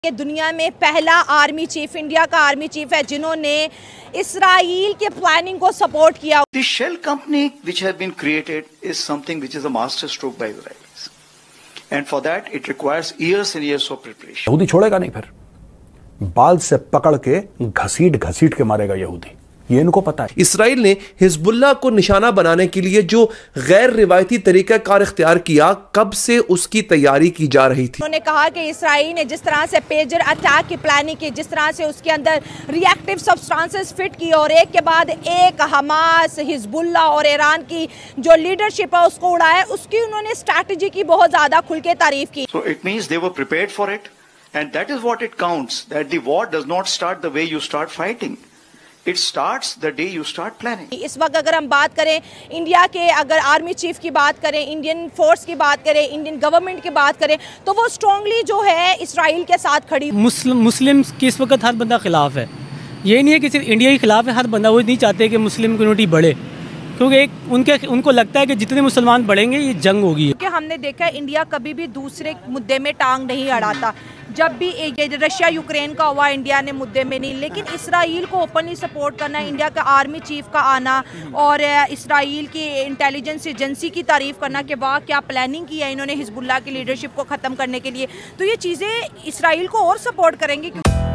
ये दुनिया में पहला आर्मी चीफ, इंडिया का आर्मी चीफ है जिन्होंने इसराइल के प्लानिंग को सपोर्ट किया। The shell company which has been created is something which is a master stroke by Israelis, and for that it requires years and years of preparation. यहूदी छोड़ेगा नहीं, फिर बाल से पकड़ के घसीट घसीट के मारेगा यहूदी, ये इनको पता है। इसराइल ने हिजबुल्लाह को निशाना बनाने के लिए जो गैर रिवायती तरीकाकार इख्तियार किया, कब से उसकी तैयारी की जा रही थी। उन्होंने कहा कि इसराइल ने जिस तरह से पेजर अटैक की प्लानिंग की, जिस तरह से उसके अंदर रिएक्टिव सब्सटेंसेस फिट की और एक के बाद एक हमास, हिजबुल्लाह और ईरान की जो लीडरशिप है उसको उड़ाया, उसकी उन्होंने स्ट्रैटेजी की बहुत ज्यादा खुल के तारीफ की। So it means they were prepared for it, and that is what it counts. That the war does not start the way you start fighting. It starts the day you start planning. इस वक्त अगर हम बात करें India के, अगर army chief की बात करें, इंडियन फोर्स की बात करें, इंडियन गवर्नमेंट की बात करें, तो वो स्ट्रांगली जो है इसराइल के साथ खड़ी। मुस्लिम की इस वक्त हर बंदा खिलाफ है। ये नहीं है कि सिर्फ इंडिया के खिलाफ है, हर बंदा। वो नहीं चाहते कि मुस्लिम कम्युनिटी बढ़े, क्योंकि उनको लगता है कि जितने मुसलमान बढ़ेंगे ये जंग होगी। क्योंकि हमने देखा है इंडिया कभी भी दूसरे मुद्दे में टांग नहीं अड़ाता। जब भी रशिया यूक्रेन का हुआ, इंडिया ने मुद्दे में नहीं, लेकिन इसराइल को ओपनली सपोर्ट करना, इंडिया का आर्मी चीफ का आना और इसराइल की इंटेलिजेंस एजेंसी की तारीफ करना कि वाह क्या प्लानिंग की है इन्होंने हिजबुल्लाह की लीडरशिप को ख़त्म करने के लिए, तो ये चीज़ें इसराइल को और सपोर्ट करेंगी।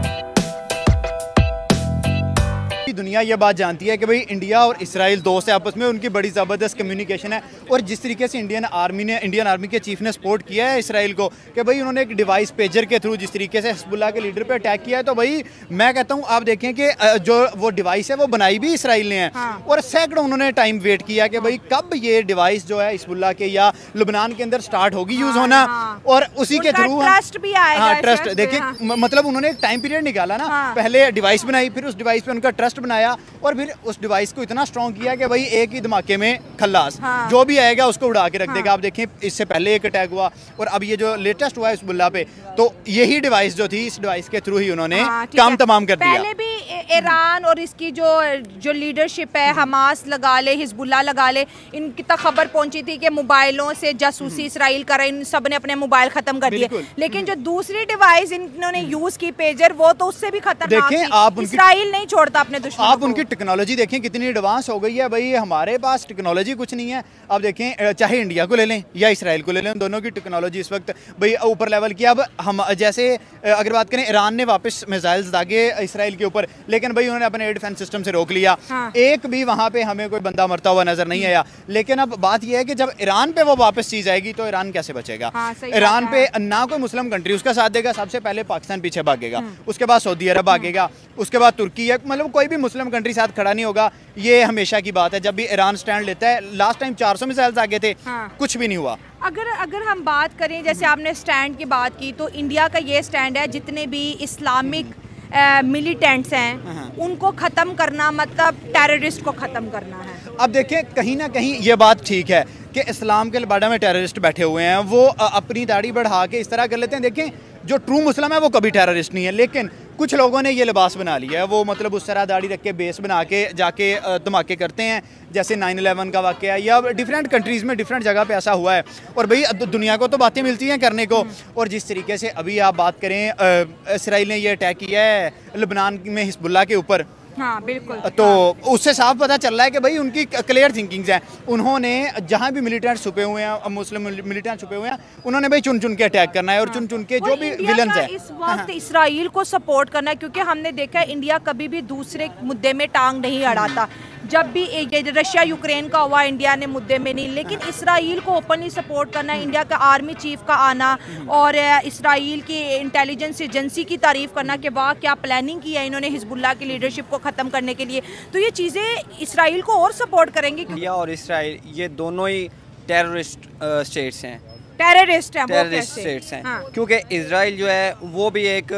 दुनिया ये बात जानती है कि भाई इंडिया और इसराइल दोस्त है, आपस में उनकी बड़ी ज़बरदस्त कम्युनिकेशन है। और जिस तरीके से इंडियन आर्मी के चीफ ने सपोर्ट किया है इसराइल को कि भाई उन्होंने एक डिवाइस पेजर के थ्रू जिस तरीके से हिजबुल्लाह के लीडर पे अटैक किया है, तो भाई मैं कहता हूँ आप देखें कि जो वो डिवाइस है वो बनाई भी इसराइल ने है। हाँ। और सैकड़ों उन्होंने टाइम वेट किया कि भाई कब ये डिवाइस जो है हिजबुल्लाह के या लुबनान के अंदर स्टार्ट होगी यूज़ होना। और उसी के थ्रू ट्रस्ट भी आएगा। हाँ, ट्रस्ट देखिए, मतलब उन्होंने एक टाइम पीरियड निकाला ना। पहले डिवाइस बनाई, फिर उस डिवाइस पे उनका ट्रस्ट बनाया और फिर उस डिवाइस को इतना स्ट्रॉन्ग किया कि भाई एक ही धमाके में खल्लास। हाँ। जो भी आएगा उसको उड़ा के रख देगा। आप देखें इससे पहले एक अटैक हुआ और अब ये जो लेटेस्ट हुआ है हिजबुल्लाह पे, तो यही डिवाइस जो थी, इस डिवाइस के थ्रू ही उन्होंने काम तमाम कर दिया। पहले भी ईरान और इसकी जो लीडरशिप है, हमास लगा ले, हिजबुल्लाह लगा ले, इनकी तक खबर पहुंची थी कि मोबाइलों से जासूसी इसराइल कर रहे, इन सब ने अपने मोबाइल खत्म कर दिए। लेकिन जो दूसरी डिवाइस इन्होंने यूज की पेजर, वो तो उससे भी खतरनाक थी। आप इसराइल नहीं छोड़ता अपने दुश्मन। आप उनकी टेक्नोलॉजी देखें कितनी एडवांस हो गई है। भाई हमारे पास टेक्नोलॉजी कुछ नहीं है। आप देखें चाहे इंडिया को ले लें या इसराइल को ले लें, दोनों की टेक्नोलॉजी इस वक्त भाई ऊपर लेवल की। अब हम जैसे अगर बात करें, ईरान ने वापस मिसाइल्स दागे इसराइल के ऊपर, लेकिन भाई उन्होंने अपने एयर डिफेंस सिस्टम से रोक लिया। हाँ। एक भी वहाँ पे हमें कोई बंदा मरता हुआ नजर नहीं आया। लेकिन अब बात यह है कि जब ईरान पे वो वापस चीज आएगी तो ईरान कैसे बचेगा? हाँ, ईरान पे ना कोई मुस्लिम कंट्री उसका साथ देगा। सबसे पहले पाकिस्तान पीछे भागेगा, उसके बाद सऊदी अरब भागेगा, उसके बाद तुर्की, मतलब कोई भी मुस्लिम कंट्री साथ खड़ा नहीं होगा। ये हमेशा की बात है। जब भी ईरान स्टैंड लेता है, लास्ट टाइम 400 मिसाइल्स आगे थे। हाँ। कुछ भी नहीं हुआ। अगर हम बात करें, जैसे आपने स्टैंड की बात की, तो इंडिया का ये स्टैंड है जितने भी इस्लामिक मिलिटेंट्स हैं उनको ख़त्म करना, मतलब टेररिस्ट को ख़त्म करना है। अब देखें कहीं ना कहीं ये बात ठीक है कि इस्लाम के लिबाड़ा में टेररिस्ट बैठे हुए हैं, वो अपनी दाढ़ी बढ़ा के इस तरह कर लेते हैं। देखें जो ट्रू मुस्लिम है वो कभी टेररिस्ट नहीं है, लेकिन कुछ लोगों ने ये लिबास बना लिया है। वो मतलब उस तरह दाढ़ी रख के बेस बना के जाके धमाके करते हैं, जैसे 9/11 का वाक़या या डिफरेंट कंट्रीज़ में डिफरेंट जगह पे ऐसा हुआ है। और भाई दुनिया को तो बातें मिलती हैं करने को। और जिस तरीके से अभी आप बात करें, इसराइल ने ये अटैक किया है लुबनान में हिजबुल्लाह के ऊपर। हाँ, बिल्कुल। तो उससे साफ पता चल रहा है कि भाई उनकी क्लियर थिंकिंग्स हैं। उन्होंने जहाँ भी मिलिटेंट छुपे हुए हैं, मुस्लिम मिलिटेंट छुपे हुए हैं, उन्होंने भाई चुन चुन के अटैक करना है और चुन चुन के जो भी विलन्स हैं इस वक्त इसराइल को सपोर्ट करना है। क्योंकि हमने देखा है इंडिया कभी भी दूसरे मुद्दे में टांग नहीं अड़ाता। जब भी रशिया यूक्रेन का हुआ, इंडिया ने मुद्दे में नहीं, लेकिन इसराइल को ओपनली सपोर्ट करना, इंडिया का आर्मी चीफ का आना और इसराइल की इंटेलिजेंस एजेंसी की तारीफ करना कि वाह क्या प्लानिंग की है इन्होंने हिजबुल्लाह की लीडरशिप को ख़त्म करने के लिए, तो ये चीज़ें इसराइल को और सपोर्ट करेंगी। इंडिया और इसराइल ये दोनों ही टेररिस्ट स्टेट्स हैं, टेररिस्ट स्टेट्स हैं। हाँ। क्योंकि इजराइल जो है वो भी एक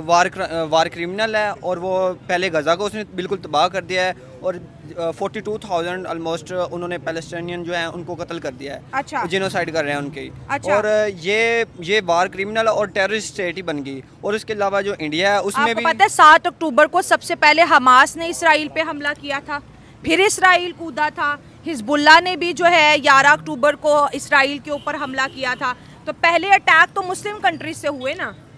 वार क्रिमिनल है और वो पहले गजा को उसने बिल्कुल तबाह कर दिया है और 42,000 ऑलमोस्ट उन्होंने पैलेस्टाइनियन जो है उनको कत्ल कर दिया है। अच्छा। जिनोसाइड कर रहे हैं उनके। अच्छा। और ये वार क्रिमिनल और टेररिस्ट स्टेट ही बन गई। और उसके अलावा जो इंडिया है उसमें भी पता है 7 अक्टूबर को सबसे पहले हमास ने इसराइल पे हमला किया था, फिर इसराइल कूदा था। हिजबुल्लाह ने भी जो है 11 अक्टूबर को इसराइल के ऊपर हमला किया था। तो पहले अटैक तो मुस्लिम कंट्रीज से हुए ना।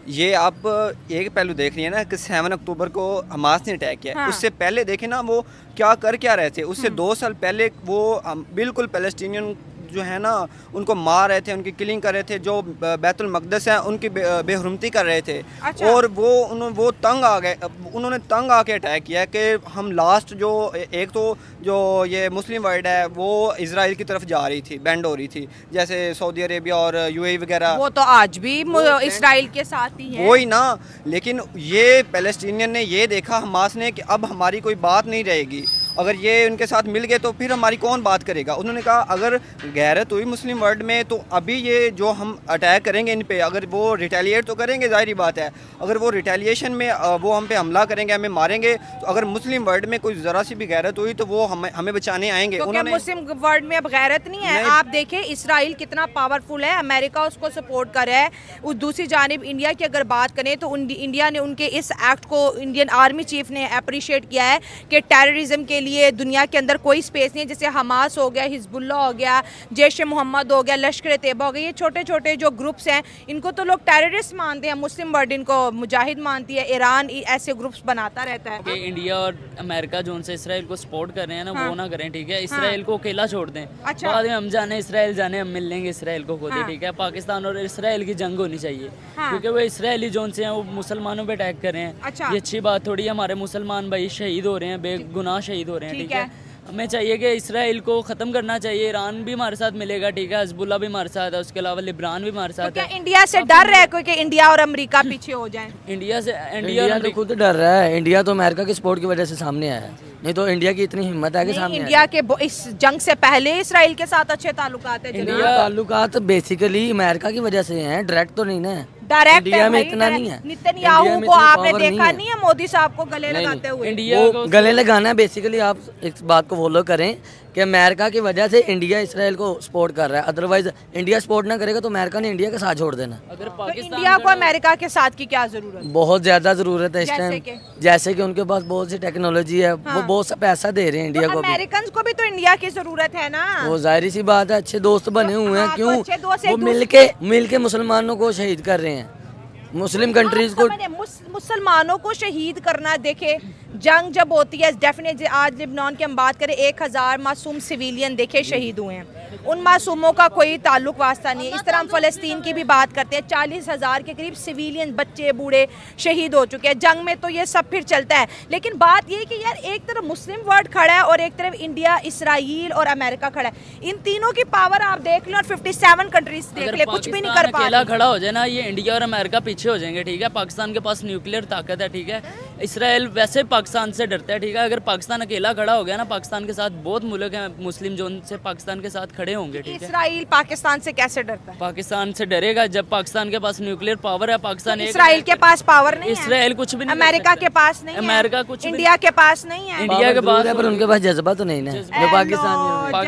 ये आप एक पहलू देख रही है ना कि 7 अक्टूबर को हमास ने अटैक किया। उससे पहले देखे ना वो क्या रहे थे। उससे 2 साल पहले वो बिल्कुल पैलेस्टीनियन जो है ना उनको मार रहे थे, उनकी किलिंग कर रहे थे, जो बैतुल मक़दस है उनकी बेहुरमती कर रहे थे। अच्छा। और वो तंग आ गए, उन्होंने तंग आके अटैक किया कि हम लास्ट जो एक तो जो ये मुस्लिम वर्ल्ड है वो इजराइल की तरफ जा रही थी, बेंड हो रही थी, जैसे सऊदी अरेबिया और यूएई वगैरह। वो तो आज भी इजराइल के साथ ही है। वही ना, लेकिन ये पैलेस्टीनियन ने ये देखा हमास ने कि अब हमारी कोई बात नहीं रहेगी, अगर ये उनके साथ मिल गए तो फिर हमारी कौन बात करेगा। उन्होंने कहा अगर गैरत हुई मुस्लिम वर्ल्ड में तो अभी ये जो हम अटैक करेंगे इन पे, अगर वो रिटेलिएट तो करेंगे, जाहिर बात है, अगर वो रिटेलिएशन में वो हम पे हमला करेंगे, हमें मारेंगे, तो अगर मुस्लिम वर्ल्ड में कोई ज़रा सी भी गैरत हुई तो वो हमें बचाने आएंगे। तो क्या मुस्लिम वर्ल्ड में अब गैरत नहीं है? आप देखें इसराइल कितना पावरफुल है, अमेरिका उसको सपोर्ट कर रहा है। उस दूसरी जानिब इंडिया की अगर बात करें तो इंडिया ने उनके इस एक्ट को इंडियन आर्मी चीफ ने अप्रिशिएट किया है कि टेररिज्म के लिए दुनिया के अंदर कोई स्पेस नहीं है। जैसे हमास हो गया, हिजबुल्ला हो गया, जैश मोहम्मद हो गया, लश्कर तैयबा हो गया, ये छोटे छोटे जो ग्रुप्स हैं इनको तो लोग टेररिस्ट मानते हैं, मुस्लिम वर्ल्ड इनको मुजाहिद मानती है, ईरान ऐसे ग्रुप्स बनाता रहता है। इंडिया और अमेरिका जो उनसे इसराइल को सपोर्ट कर रहे हैं ना, वो ना करें, ठीक है। इसराइल को अकेला छोड़ दें। अच्छा। बाद में हम जाने इसराइल जाने, हम मिल लेंगे इसराइल को खुद ही, ठीक है। पाकिस्तान और इसराइल की जंग होनी चाहिए, क्योंकि वो इसराइली जोन से हैं, वो मुसलमानों पे अटैक कर रहे हैं। अच्छा। ये अच्छी बात थोड़ी है, हमारे मुसलमान भाई शहीद हो रहे हैं, बेगुनाह शहीद हो रहे हैं, ठीक है। हमें चाहिए कि इसराइल को ख़त्म करना चाहिए। ईरान भी हमारे साथ मिलेगा, ठीक है, हिजबुल्ला भी हमारे साथ है, उसके अलावा लिब्रान भी हमारे साथ है। इंडिया से डर रहा है कोई कि इंडिया और अमेरिका पीछे हो जाएं? इंडिया से इंडिया तो खुद डर रहा है। इंडिया तो अमेरिका के सपोर्ट की वजह से सामने आया है, नहीं तो इंडिया की इतनी हिम्मत है कि सामने इंडिया के इस जंग से पहले इसराइल के साथ अच्छे ताल्लुकात है। इंडिया ताल्लुकात बेसिकली अमेरिका की वजह से हैं, डायरेक्ट तो नहीं ना। डायरेक्ट इंडिया में इतना नहीं है। नेतन्याहू को आपने देखा नहीं है मोदी साहब को गले लगाते हुए? इंडिया को गले लगाना बेसिकली आप इस बात को फॉलो करें कि अमेरिका की वजह से इंडिया इसराइल को सपोर्ट कर रहा है, अदरवाइज इंडिया सपोर्ट ना करेगा तो अमेरिका ने इंडिया का साथ छोड़ देना। अगर तो इंडिया को अमेरिका के साथ की क्या जरूरत है? बहुत ज्यादा जरूरत है इस टाइम, जैसे कि उनके पास बहुत सी टेक्नोलॉजी है, वो बहुत सा पैसा दे रहे हैं इंडिया को। अमेरिकन को भी तो इंडिया की जरूरत है ना। वो जाहिर सी बात है, अच्छे दोस्त बने हुए हैं, क्यों वो मिल के मुसलमानों को शहीद कर रहे हैं, मुस्लिम कंट्रीज को। मुसलमानों को शहीद करना, देखे जंग जब होती है डेफिनेटली, आज लिबनान की हम बात करें 1000 मासूम सिविलियन देखे शहीद हुए हैं, उन मासूमों का कोई ताल्लुक वास्ता नहीं है। इस तरह हम फ़लस्तीन की भी बात करते हैं, 40,000 के करीब सिविलियन बच्चे बूढ़े शहीद हो चुके हैं जंग में, तो ये सब फिर चलता है। लेकिन बात ये कि यार एक तरफ मुस्लिम वर्ल्ड खड़ा है और एक तरफ इंडिया, इसराइल और अमेरिका खड़ा है, इन तीनों की पावर आप देख लो और 57 कंट्रीज देख ले, कुछ भी नहीं कर पा अकेला खड़ा हो जाए ना, ये इंडिया और अमेरिका पीछे हो जाएंगे, ठीक है। पाकिस्तान के पास न्यूक्लियर ताकत है, ठीक है। इसराइल वैसे पाकिस्तान से डरता है, ठीक है। अगर पाकिस्तान अकेला खड़ा हो गया ना, पाकिस्तान के साथ बहुत मुल्क हैं मुस्लिम जो उनसे पाकिस्तान के साथ खड़े होंगे, ठीक है। इसराइल पाकिस्तान से कैसे डरता है? पाकिस्तान से डरेगा जब पाकिस्तान के पास न्यूक्लियर पावर है। पाकिस्तान इसराइल के पास पावर नहीं है, इसराइल कुछ भी नहीं, अमेरिका के पास नहीं है, अमेरिका कुछ, इंडिया के पास नहीं है, इंडिया के पास, पर उनके पास जज्बा तो नहीं ना, जो पाकिस्तान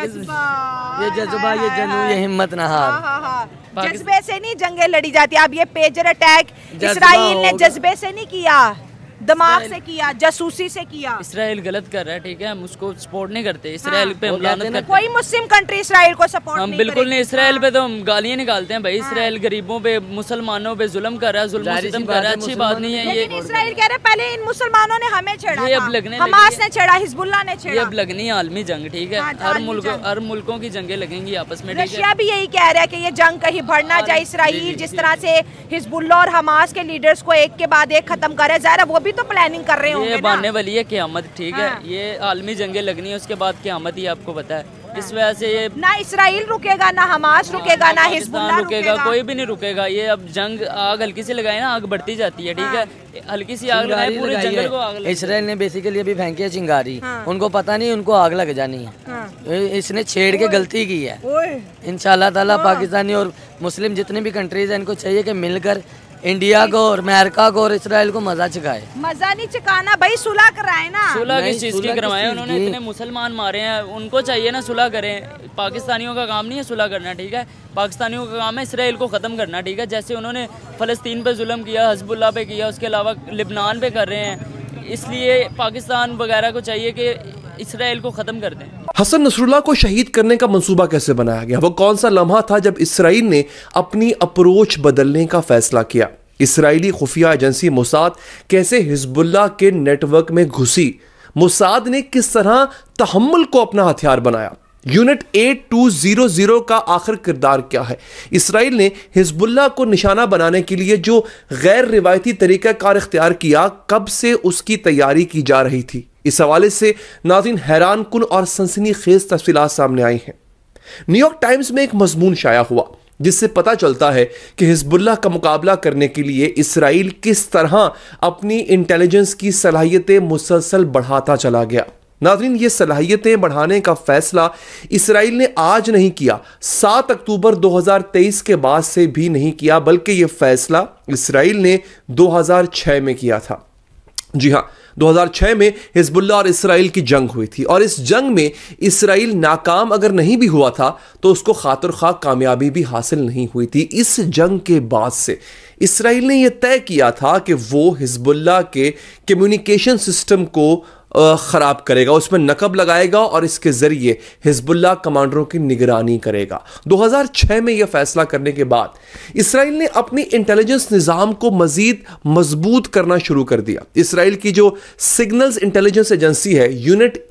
ये जज्बा, ये जनू, ये हिम्मत ना हार। जज्बे से नहीं जंगें लड़ी जाती। अब ये पेजर अटैक इसराइल ने जज्बे से नहीं किया, दिमाग से किया, जासूसी से किया। इसराइल गलत कर रहा है, ठीक है, हम उसको सपोर्ट नहीं करते। इसराइल पे हम लानत करते हैं। कोई मुस्लिम कंट्री इसराइल को सपोर्ट हम बिल्कुल नहीं। इसराइल पे तो हम गालियां निकालते हैं भाई। इसराइल गरीबों पे, मुसलमानों पे जुल्म कर रहा है, जुल्म सितम कर रहा है, अच्छी बात नहीं है ये। इसराइल कह रहा है पहले इन मुसलमानों ने हमें छेड़ा, ये अब लगने, हमास ने छेड़ा, हिजबुल्ला ने छेड़ा, ये अब लगनी है आलमी जंग, ठीक है। हर मुल्कों की जंगें लगेंगी आपस में, ठीक है। रशिया भी यही कह रहा है कि ये जंग कहीं बढ़ ना जाए। इसराइल जिस तरह से हिजबुल्ला और हमास के लीडर्स को एक के बाद एक खत्म कर रहा है, ज़ाहिर वो भी तो प्लानिंग कर रहे हैं। ये बनने वाली है क़यामत, ठीक है। ये आलमी जंगें लगनी है, उसके बाद क़यामत ही आपको पता है। इस वजह से ये ना इसराइल रुकेगा, ना हमास रुकेगा, ना हिजबुल्लाह रुकेगा, कोई भी नहीं रुकेगा। ये अब जंग आग हल्की सी लगाए ना, आग बढ़ती जाती है, ठीक है। हल्की सी आग लगाए, पूरे जंगल को आग। इसराइल ने बेसिकली अभी फेंकी है चिंगारी, उनको पता नहीं उनको आग लग जानी है। इसने छेड़ के गलती की है। इंशाल्लाह ताला पाकिस्तानी और मुस्लिम जितने भी कंट्रीज हैं, इनको चाहिए कि मिलकर इंडिया को और अमेरिका को और इसराइल को मजा चखाए। मजा नहीं चखाना भाई, सुलह कराए ना। सुलह किस चीज की करवाए? उन्होंने इतने मुसलमान मारे हैं, उनको चाहिए ना सुलह करें। पाकिस्तानियों का काम नहीं है सुलह करना, ठीक है। पाकिस्तानियों का काम है इसराइल को ख़त्म करना, ठीक है। जैसे उन्होंने फ़लस्तीन पे जुल्म किया, हिजबुल्लाह पे किया, उसके अलावा लिबनान पे कर रहे हैं। इसलिए पाकिस्तान वगैरह को चाहिए कि इसराइल को ख़त्म कर दें। हसन नसरुल्लाह को शहीद करने का मंसूबा कैसे बनाया गया? वो कौन सा लम्हा था जब इसराइल ने अपनी अप्रोच बदलने का फैसला किया? इसराइली खुफिया एजेंसी मोसाद कैसे हिजबुल्लाह के नेटवर्क में घुसी, मोसाद ने किस तरह तहम्मुल को अपना हथियार बनाया, यूनिट 8200 का आखिर किरदार क्या है, इसराइल ने हिजबुल्लाह को निशाना बनाने के लिए जो गैर रिवायती तरीक़ाकार इख्तियार किया, कब से उसकी तैयारी की जा रही थी। इस हवाले से नाज़रीन हैरान कुन और सनसनीखेज तफसीलात सामने आई हैं। न्यूयॉर्क टाइम्स में एक मजमून शाया हुआ जिससे पता चलता है कि हिजबुल्लाह का मुकाबला करने के लिए इसराइल किस तरह अपनी इंटेलिजेंस की सलाहियतें मुसलसल बढ़ाता चला गया। नाज़रीन, ये सलाहियतें बढ़ाने का फैसला इसराइल ने आज नहीं किया, 7 अक्टूबर 2023 के बाद से भी नहीं किया, बल्कि यह फैसला इसराइल ने 2006 में किया था। जी हाँ, 2006 में हिजबुल्लाह और इसराइल की जंग हुई थी और इस जंग में इसराइल नाकाम अगर नहीं भी हुआ था तो उसको खातिर खा कामयाबी भी हासिल नहीं हुई थी। इस जंग के बाद से इसराइल ने यह तय किया था कि वो हिजबुल्लाह के कम्युनिकेशन सिस्टम को ख़राब करेगा, उसमें नकब लगाएगा और इसके ज़रिए हिजबुल्लाह कमांडरों की निगरानी करेगा। 2006 में यह फैसला करने के बाद इसराइल ने अपनी इंटेलिजेंस निज़ाम को मज़ीद मजबूत करना शुरू कर दिया। इसराइल की जो सिग्नल्स इंटेलिजेंस एजेंसी है, यूनिट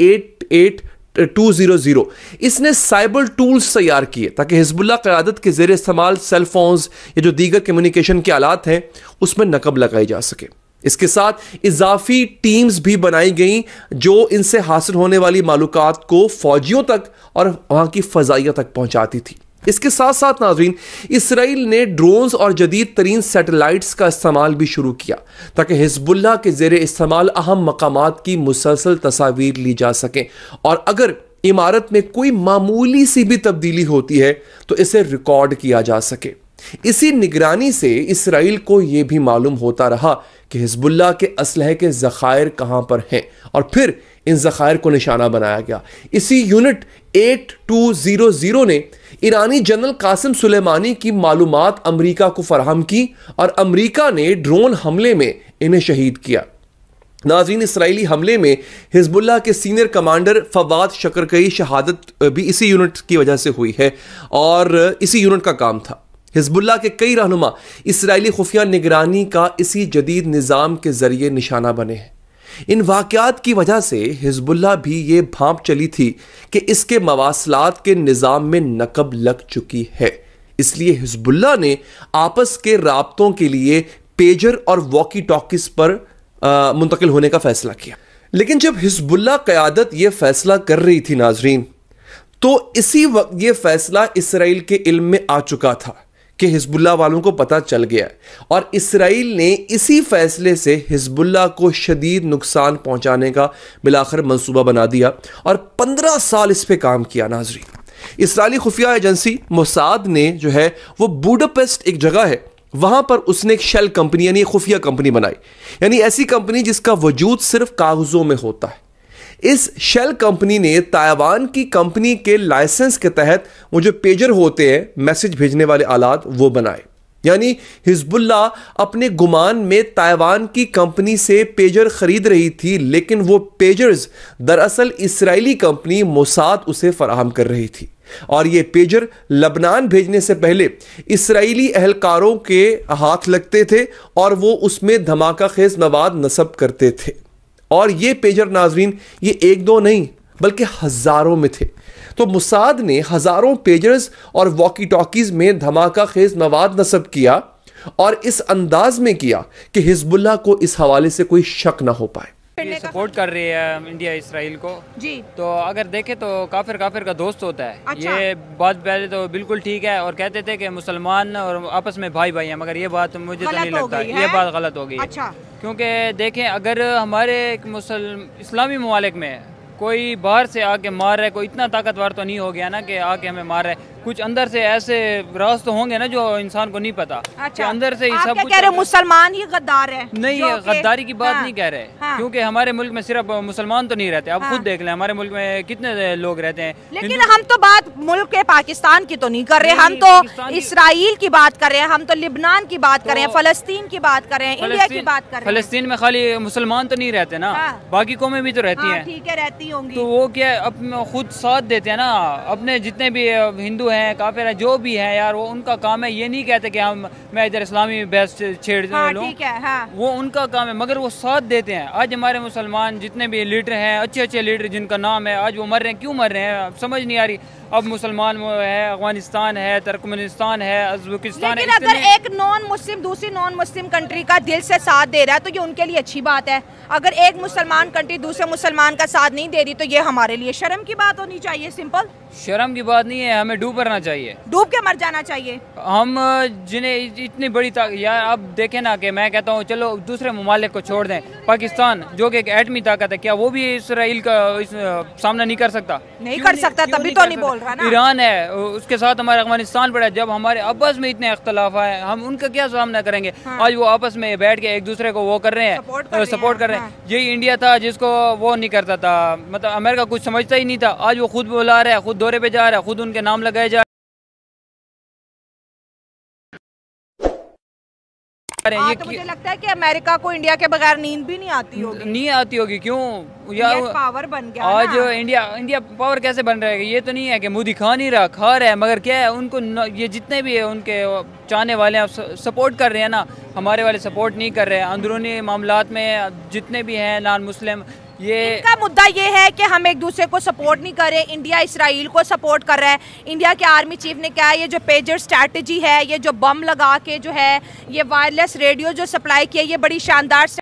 8200, इसने साइबर टूल्स तैयार किए ताकि हिजबुल्लाह क़यादत के ज़रिए इस्तेमाल सेल फोन्स या जो दीगर कम्युनिकेशन के आलात हैं उसमें नकब लगाई जा सके। इसके साथ इजाफी टीम्स भी बनाई गई जो इनसे हासिल होने वाली मालूमात को फौजियों तक और वहां की फजाइया तक पहुंचाती थी। इसके साथ साथ नाज़रीन, इसराइल ने ड्रोन्स और जदीद तरीन सैटेलाइट्स का इस्तेमाल भी शुरू किया ताकि हिजबुल्लाह के ज़रिए इस्तेमाल अहम मकामात की मुसलसल तस्वीर ली जा सकें और अगर इमारत में कोई मामूली सी भी तब्दीली होती है तो इसे रिकॉर्ड किया जा सके। इसी निगरानी से इसराइल को यह भी मालूम होता रहा कि हिजबुल्लाह के असलहे के ज़खायर कहां पर हैं और फिर इन ज़खायर को निशाना बनाया गया। इसी यूनिट 8200 ने ईरानी जनरल कासिम सुलेमानी की मालूमात अमरीका को फराहम की और अमरीका ने ड्रोन हमले में इन्हें शहीद किया। नाज़रीन, इसराइली हमले में हिजबुल्लाह के सीनियर कमांडर फवाद शकरकई शहादत भी इसी यूनिट की वजह से हुई है और इसी यूनिट का काम था। हिजबुल्लाह के कई रहनुमा इसराइली खुफिया निगरानी का इसी जदीद निज़ाम के ज़रिए निशाना बने हैं। इन वाक़यात की वजह से हिजबुल्लाह भी ये भांप चली थी कि इसके मवासलात के निज़ाम में नकब लग चुकी है, इसलिए हिजबुल्लाह ने आपस के राब्तों के लिए पेजर और वॉकी टॉकीज पर मुंतकिल होने का फैसला किया। लेकिन जब हिजबुल्लाह क़यादत ये फैसला कर रही थी नाजरीन, तो इसी वक्त ये फैसला इसराइल के इल्म में आ चुका था कि हिजबुल्लाह वालों को पता चल गया और इसराइल ने इसी फैसले से हिजबुल्लाह को शदीद नुकसान पहुंचाने का बिलाखिर मंसूबा बना दिया और 15 साल इस पे काम किया। नाजरीन, इसराइली खुफिया एजेंसी मोसाद ने जो है वो बुडापेस्ट एक जगह है, वहां पर उसने एक शेल कंपनी यानी खुफिया कंपनी बनाई, यानी ऐसी कंपनी जिसका वजूद सिर्फ कागजों में होता है। इस शेल कंपनी ने ताइवान की कंपनी के लाइसेंस के तहत वो जो पेजर होते हैं, मैसेज भेजने वाले आलात, वो बनाए। यानी हिजबुल्लाह अपने गुमान में ताइवान की कंपनी से पेजर खरीद रही थी, लेकिन वो पेजर्स दरअसल इसराइली कंपनी मोसाद उसे फराहम कर रही थी और ये पेजर लबनान भेजने से पहले इसराइली अहलकारों के हाथ लगते थे और वो उसमें धमाका खेज मवाद नस्ब करते थे। और ये पेजर नाजरीन ये एक दो नहीं बल्कि हजारों में थे। तो मोसाद ने हजारों पेजर्स और वॉकी टॉकीज में धमाका खेज मवाद नस्ब किया और इस अंदाज में किया कि हिजबुल्लाह को इस हवाले से कोई शक ना हो पाए। ये सपोर्ट कर रही है इंडिया इसराइल को जी, तो अगर देखे तो काफिर का दोस्त होता है। अच्छा। ये बात पहले तो बिल्कुल ठीक है और कहते थे कि मुसलमान और आपस में भाई भाई हैं, मगर ये बात मुझे तो नहीं लगता, ये बात गलत हो गई। अच्छा। क्योंकि देखें अगर हमारे एक इस्लामी ममालिक में कोई बाहर से आके मार रहा है, कोई इतना ताकतवर तो नहीं हो गया ना कि आके हमें मार रहा है, कुछ अंदर से ऐसे राज तो होंगे ना जो इंसान को नहीं पता। अच्छा। अंदर से ही सब कुछ कह रहे मुसलमान ही गद्दार है? नहीं, गद्दारी की बात नहीं कह रहे, क्योंकि हमारे मुल्क में सिर्फ मुसलमान तो नहीं रहते। आप खुद देख लें हमारे मुल्क में कितने लोग रहते हैं। लेकिन हम तो बात मुल्क के पाकिस्तान की तो नहीं कर रहे, हम तो इसराइल की बात कर रहे हैं, हम तो लिबनान की बात कर रहे हैं, फलस्तीन की बात कर रहे हैं, इंडिया की बात कर रहे हैं। फलस्तीन में खाली मुसलमान तो नहीं रहते ना, बाकी कौमें भी तो रहती है। ठीक है, रहती होंगी। तो वो क्या खुद साथ देते हैं ना, अपने जितने भी हिंदू हैं, काफिर है, जो भी है यार, वो उनका काम है। ये नहीं कहते कि मैं इधर इस्लामी बहस छेड़ लूं, वो उनका काम है, मगर वो साथ देते हैं। आज हमारे मुसलमान जितने भी लीडर हैं, अच्छे अच्छे लीडर जिनका नाम है, आज वो मर रहे हैं। क्यों मर रहे हैं समझ नहीं आ रही। अब मुसलमान है, अफगानिस्तान है, तुर्कमेनिस्तान है, उज़्बेकिस्तान है। लेकिन अगर एक नॉन मुस्लिम दूसरी नॉन मुस्लिम कंट्री का दिल से साथ दे रहा है तो ये उनके लिए अच्छी बात है। अगर एक मुसलमान कंट्री दूसरे मुसलमान का साथ नहीं दे रही तो ये हमारे लिए शर्म की बात होनी चाहिए। सिंपल शर्म की बात नहीं है, हमें डूब करना चाहिए, डूब के मर जाना चाहिए। हम जिन्हें इतनी बड़ी यार अब देखें ना कि मैं कहता हूँ चलो दूसरे ममालिक को छोड़ दें, पाकिस्तान जो कि एक एटमी ताकत है, क्या वो भी इसराइल का सामना नहीं कर सकता? नहीं कर सकता, तभी तो नहीं बोल रहा ना। ईरान है, उसके साथ हमारा अफगानिस्तान पड़ा है। जब हमारे आपस में इतने इख्तलाफ है, हम उनका क्या सामना करेंगे? आज वो आपस में बैठ के एक दूसरे को वो कर रहे हैं, सपोर्ट कर रहे हैं। यही इंडिया था जिसको वो नहीं करता था, मतलब अमेरिका कुछ समझता ही नहीं था। आज वो खुद बुला रहा है, खुद दौरे पे जा रहा है, खुद उनके नाम लगाए जा ये तो मुझे लगता है कि अमेरिका को इंडिया के बगैर नींद भी नहीं आती होगी। नहीं आती होगी, क्यों यार? पावर बन गया आज इंडिया पावर कैसे बन रहेगा? ये तो नहीं है कि मोदी खा नहीं रहा, खा रहा है, मगर क्या है उनको ये जितने भी है उनके चाहने वाले हैं सपोर्ट कर रहे हैं ना, हमारे वाले सपोर्ट नहीं कर रहे हैं। अंदरूनी मामलात में जितने भी हैं नॉन मुस्लिम, इनका मुद्दा ये है कि हम एक दूसरे को सपोर्ट नहीं कर रहे। इंडिया इसराइल को सपोर्ट कर रहा है। इंडिया के आर्मी चीफ ने क्या है, ये जो पेजर स्ट्रैटेजी है, ये जो बम लगा के जो है ये वायरलेस रेडियो जो सप्लाई किया, ये बड़ी शानदार